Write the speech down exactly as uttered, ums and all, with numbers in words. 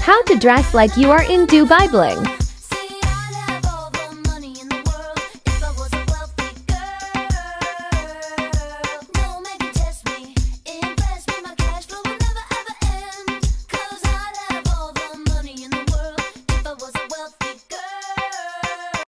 How to dress like you are in Dubai Bling.